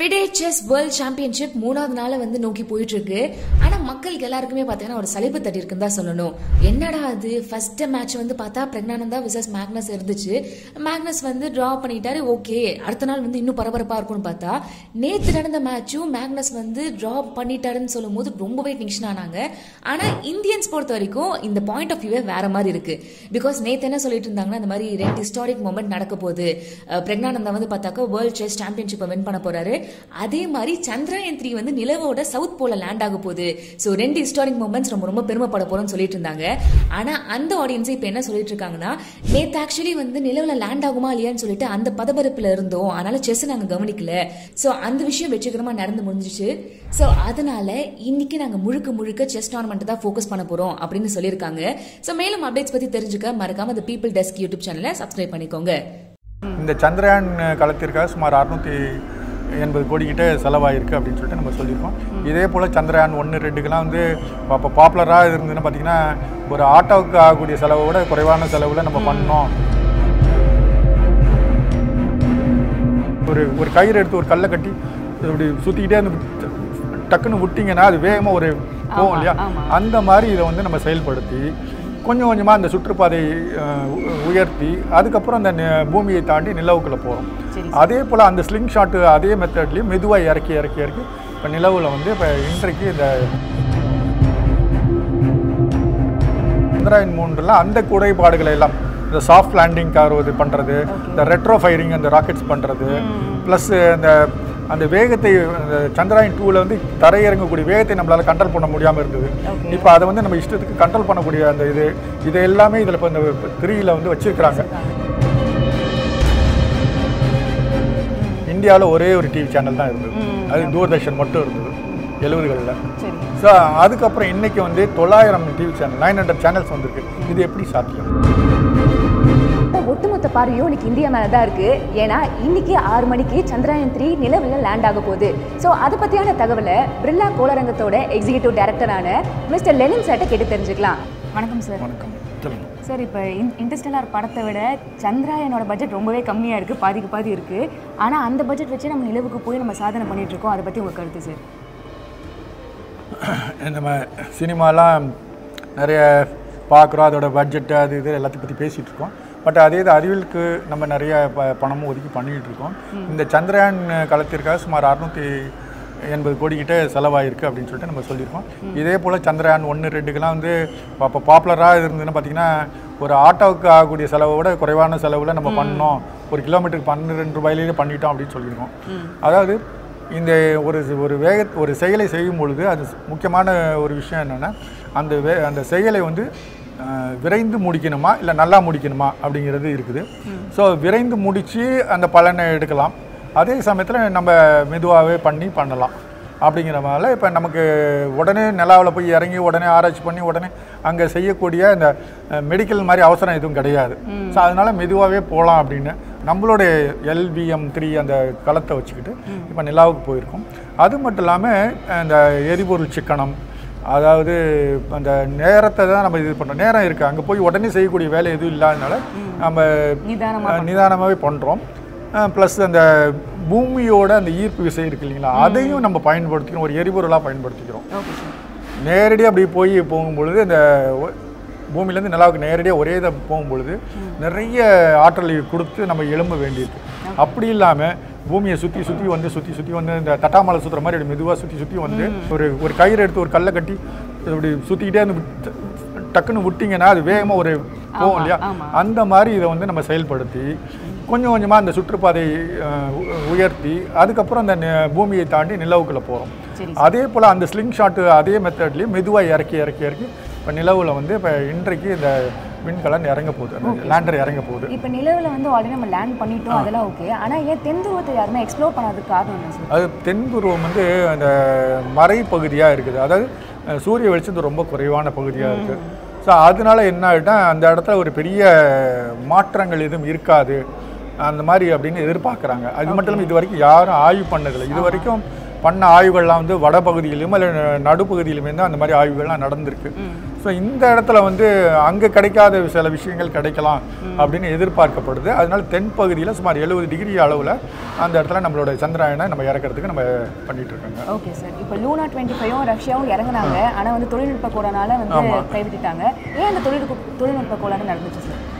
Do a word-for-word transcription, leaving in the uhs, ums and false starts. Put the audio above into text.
FIDE Chess World Championship மூணாவது நாள் வந்து நோக்கி போயிட்டு இருக்கு. ஆனா மக்களுக்கு எல்லாருக்குமே பார்த்தீங்கன்னா ஒரு சலிப்பு தட்டி இருக்குன்னு தான் சொல்லணும். என்னடா அது ஃபர்ஸ்ட் மேட்ச் வந்து பார்த்தா பிரக்னானந்தா விசஸ் மேக்னஸ் இருந்துச்சு. மேக்னஸ் வந்து டிரா பண்ணிட்டாரு. ஓகே, அடுத்த நாள் வந்து இன்னும் பரபரப்பா இருக்கும்னு பார்த்தா நேத்து நடந்த மேட்சும் மேக்னஸ் வந்து டிரா பண்ணிட்டாருன்னு சொல்லும் போது ரொம்பவே டென்ஷன் ஆனாங்க. ஆனா இந்தியன்ஸ் பொறுத்த வரைக்கும் இந்த பாயிண்ட் ஆஃப் வியூவே வேற மாதிரி இருக்கு. பிகாஸ் நேத்து என்ன சொல்லிட்டு இருந்தாங்கன்னா, இந்த மாதிரி ரெண்டு ஹிஸ்டாரிக் மூமெண்ட் நடக்க போகுது. பிரக்னானந்தா வந்து பார்த்தாக்கா வேர்ல்ட் செஸ் சாம்பியன்ஷிப்பை வின் பண்ண போறாரு. அதே மாதிரி சந்திராயன் த்ரீ வந்து நிலவோட சவுத் போல லேண்ட் ஆக போகுது. சோ ரெண்டு ஹிஸ்டாரிக் மூமெண்ட்ஸ் ரொம்ப ரொம்ப பெருமைப்பட போறோம்னு சொல்லிட்டு இருந்தாங்க. ஆனா அந்த ஆடியன்ஸ் இப்ப என்ன சொல்லிட்டு இருக்காங்கன்னா, நேத்து ஆக்சுவலி வந்து நிலவுல லேண்ட் ஆகுமா இல்லையான்னு சொல்லிட்டு அந்த பதபரப்புல இருந்தோம், அதனால செஸ் நாங்க கவனிக்கல. சோ அந்த விஷயம் வெற்றிகரமா நடந்து முடிஞ்சிச்சு. சோ அதனால இன்னைக்கு நாங்க முழுக்க முழுக்க செஸ் டோர்னமெண்ட் தான் ஃபோக்கஸ் பண்ண போறோம் அப்படின்னு சொல்லியிருக்காங்க. சோ மேலும் அப்டேட்ஸ் பத்தி தெரிஞ்சுக்க மறக்காம தி பீப்பிள் டெஸ்க் யூடியூப் சேனலை சப்ஸ்கிரைப் பண்ணிக்கோங்க. இந்த சந்திரயான் களத்திற்காக சுமார் அறுநூத்தி எண்பது கோடி கிட்ட செலவாயிருக்கு அப்படின்னு சொல்லிட்டு நம்ம சொல்லியிருக்கோம். இதே போல் சந்திரயான் ஒன்று ரெண்டுக்கெல்லாம் வந்து இப்போ பாப்புலராக இருந்ததுன்னு பார்த்தீங்கன்னா, ஒரு ஆட்டோவுக்கு ஆகக்கூடிய செலவை விட குறைவான செலவில் நம்ம பண்ணோம். ஒரு ஒரு கயிறு எடுத்து ஒரு கல்லை கட்டி இப்படி சுற்றிக்கிட்டே அந்த டக்குன்னு விட்டிங்கன்னா அது வேகமாக ஒரு போகும் இல்லையா, அந்த மாதிரி இதை வந்து நம்ம செயல்படுத்தி கொஞ்சம் கொஞ்சமாக அந்த சுற்றுப்பாதை உயர்த்தி அதுக்கப்புறம் அந்த பூமியை தாண்டி நிலவுக்குள்ளே போகிறோம். அதே போல் அந்த ஸ்லிங் ஷாட்டு அதே மெத்தட்லேயும் மெதுவாக இறக்கி இறக்கி இறக்கி இப்போ நிலவில் வந்து இப்போ இன்றைக்கு இந்த சந்திராயன் மூன்றில் அந்த குறைபாடுகளை எல்லாம் இந்த சாஃப்ட் லேண்டிங் கார் இது பண்ணுறது, இந்த ரெட்ரோ ஃபயரிங் அந்த ராக்கெட்ஸ் பண்ணுறது, ப்ளஸ் அந்த அந்த வேகத்தை அந்த சந்திராயன் டூவில் வந்து தரையிறங்கக்கூடிய வேகத்தை நம்மளால் கண்ட்ரோல் பண்ண முடியாமல் இருந்தது. இப்போ அதை வந்து நம்ம இஷ்டத்துக்கு கண்ட்ரோல் பண்ணக்கூடிய அந்த இது இது எல்லாமே இதில் இப்போ இந்த த்ரீயில் வந்து வச்சுருக்கிறாங்க. இந்தியாவில் ஒரே ஒரு டிவி சேனல் தான் இருந்தது, அது தூர்தர்ஷன் மட்டும் இருந்தது எழுபதுகளில். ஸோ அதுக்கப்புறம் இன்றைக்கி வந்து தொள்ளாயிரம் TV channel nine hundred channels வந்திருக்கு. இது எப்படி சாத்தியம்? ஒட்டுமொத்த பார்வையும் இன்னைக்கு இந்தியா மேலே தான் இருக்குது. ஏன்னா இன்னைக்கு ஆறு மணிக்கு சந்திராயன் த்ரீ நிலவில் லேண்ட் ஆக போகுது. ஸோ அதை பற்றியான தகவலை பிர்லா கோளரங்கத்தோட எக்ஸிக்யூட்டிவ் டைரக்டரான மிஸ்டர் லெனின் சார்ட்ட கேட்டு தெரிஞ்சுக்கலாம். வணக்கம் சார். வணக்கம் சார். இப்போ இன்டர்ஸ்டெல்லார் படத்தை விட சந்திராயனோட பட்ஜெட் ரொம்பவே கம்மியாக இருக்குது, பாதிக்கு பாதி இருக்குது. ஆனால் அந்த பட்ஜெட் வச்சு நம்ம நிலவுக்கு போய் நம்ம சாதனை பண்ணிகிட்டு இருக்கோம். அதை பற்றி உங்கள் கருத்து சார்? நம்ம சினிமாலாம் நிறைய பார்க்குறோம், அதோட பட்ஜெட்டு அது இது எல்லாத்தையும் பற்றி பேசிகிட்டு இருக்கோம். பட் அதே இது அறிவியலுக்கு நம்ம நிறைய ப பணமும் ஒதுக்கி பண்ணிகிட்டு இருக்கோம். இந்த சந்திரயான் களத்திற்காக சுமார் அறுநூற்றி எண்பது கோடி கிட்ட செலவாயிருக்கு அப்படின்னு சொல்லிட்டு நம்ம சொல்லியிருக்கோம். இதே போல் சந்திரயான் ஒன்று ரெண்டுக்கெல்லாம் வந்து இப்போ பாப்புலராக இருந்ததுன்னு பார்த்தீங்கன்னா, ஒரு ஆட்டோவுக்கு ஆகக்கூடிய செலவை விட குறைவான செலவில் நம்ம பண்ணோம், ஒரு கிலோமீட்டருக்கு பன்னிரெண்டு ரூபாயிலேயே பண்ணிட்டோம் அப்படின்னு சொல்லியிருக்கோம். அதாவது இந்த ஒரு ஒரு வேக ஒரு செயலை செய்யும் பொழுது அது முக்கியமான ஒரு விஷயம் என்னென்னா, அந்த வே அந்த செயலை வந்து விரைந்து முடிக்கணுமா இல்லை நல்லா முடிக்கணுமா அப்படிங்கிறது இருக்குது. ஸோ விரைந்து முடித்து அந்த பலனை எடுக்கலாம், அதே சமயத்தில் நம்ம மெதுவாகவே பண்ணி பண்ணலாம். அப்படிங்கிறனால இப்போ நமக்கு உடனே நிலாவில் போய் இறங்கி உடனே ஆராய்ச்சி பண்ணி உடனே அங்கே செய்யக்கூடிய இந்த மெடிக்கல் மாதிரி அவசரம் எதுவும் கிடையாது. ஸோ அதனால் மெதுவாகவே போகலாம் அப்படின்னு நம்மளுடைய எல்விஎம் த்ரீ அந்த களத்தை வச்சுக்கிட்டு இப்போ நிலாவுக்கு போயிருக்கோம். அது மட்டும் இல்லாமல் இந்த எரிபொருள் சிக்கனம், அதாவது அந்த நேரத்தை தான் நம்ம இது பண்ணுறோம். நேரம் இருக்குது, அங்கே போய் உடனே செய்யக்கூடிய வேலை எதுவும் இல்லாதனால நம்ம நிதானமாகவே பண்ணுறோம். ப்ளஸ் அந்த பூமியோட அந்த ஈர்ப்பு விசை இருக்குது இல்லைங்களா, அதையும் நம்ம பயன்படுத்திக்கிறோம், ஒரு எரிபொருளாக பயன்படுத்திக்கிறோம். நேரடியாக அப்படி போய் போகும்பொழுது அந்த பூமியிலேருந்து நிலாவுக்கு நேரடியாக ஒரே இதை போகும்பொழுது நிறைய ஆற்றலை கொடுத்து நம்ம எழும்ப வேண்டியிருக்கு. அப்படி இல்லாமல் பூமியை சுற்றி சுற்றி வந்து சுற்றி சுற்றி வந்து இந்த தட்டாமலை சுற்றுற மாதிரி மெதுவாக சுற்றி சுற்றி வந்து ஒரு ஒரு கயிறு எடுத்து ஒரு கல்லை கட்டி இப்படி சுற்றிக்கிட்டே அந்த டக்குன்னு விட்டிங்கன்னா அது வேகமாக ஒரு போகும் இல்லையா, அந்த மாதிரி இதை வந்து நம்ம செயல்படுத்தி கொஞ்சம் கொஞ்சமாக அந்த சுற்றுப்பாதை உயர்த்தி அதுக்கப்புறம் அந்த பூமியை தாண்டி நிலவுக்குள்ளே போகிறோம். அதே போல் அந்த ஸ்லிங் ஷாட்டு அதே மெத்தட்லேயும் மெதுவாக இறக்கி இறக்கி இறக்கி இப்போ நிலவில் வந்து இப்போ இன்றைக்கு இந்த விண்கலன் இறங்க போகுது, லேண்டர் இறங்க போகுது. இப்போ நிலவில் வந்து ஆல்ரெடி நம்ம லேண்ட் பண்ணிட்டோம், அதெல்லாம் ஓகே. ஆனால் ஏன் தென் துருவத்தை யாருமே எக்ஸ்ப்ளோர் பண்ணாததுக்கு காரணம் என்ன சார்? அது தென் துருவம் வந்து அந்த மறைப்பகுதியாக இருக்குது, அதாவது சூரிய வெளிச்சம் ரொம்ப குறைவான பகுதியாக இருக்குது. ஸோ அதனால என்ன ஆகிட்டா அந்த இடத்துல ஒரு பெரிய மாற்றங்கள் எதுவும் இருக்காது அந்த மாதிரி அப்படின்னு எதிர்பார்க்குறாங்க. அது மட்டும் இல்லாமல் இது வரைக்கும் யாரும் ஆய்வு பண்ணதில்லை. இது வரைக்கும் பண்ண ஆய்வுகள்லாம் வந்து வடபகுதியிலும் இல்லை நடுப்பகுதியிலுமே தான் அந்த மாதிரி ஆய்வுகள்லாம் நடந்திருக்கு. ஸோ ஸோ இந்த இடத்துல வந்து அங்கே கிடைக்காத சில விஷயங்கள் கிடைக்கலாம் அப்படின்னு எதிர்பார்க்கப்படுது. அதனால தென் பகுதியில் சுமார் எழுபது டிகிரி அளவில் அந்த இடத்துல நம்மளோட சந்திராயனை நம்ம இறக்கிறதுக்கு நம்ம பண்ணிட்டு இருக்கோங்க. Okay sir. இப்போ லூனா டுவெண்ட்டி ஃபைவும் ரஷ்யாவும் இறங்குனாங்க, ஆனால் வந்து தொழில்நுட்ப கோளாறால வந்து கைவிட்டுட்டாங்க. ஏன் அந்த தொழில்நுட்ப தொழில்நுட்ப கோளாறு நடந்துச்சு சார்?